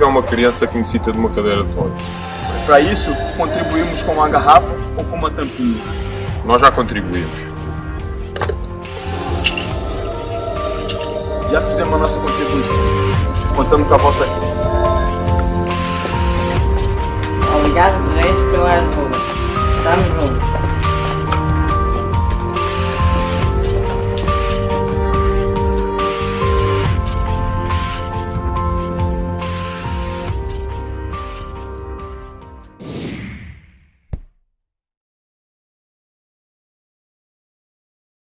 tiver uma criança que necessita de uma cadeira de rodas. Para isso, contribuímos com uma garrafa ou com uma tampinha? Nós já contribuímos. Já fizemos a nossa contribuição. Contamos com a vossa ajuda.